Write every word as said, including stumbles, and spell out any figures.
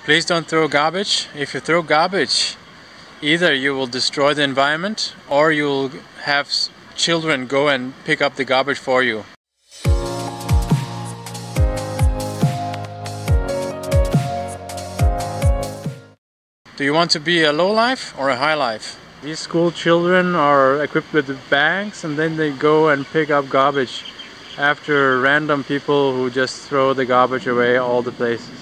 Please don't throw garbage. If you throw garbage, either you will destroy the environment or you will have children go and pick up the garbage for you. Do you want to be a low life or a high life? These school children are equipped with bags and then they go and pick up garbage after random people who just throw the garbage away all the places.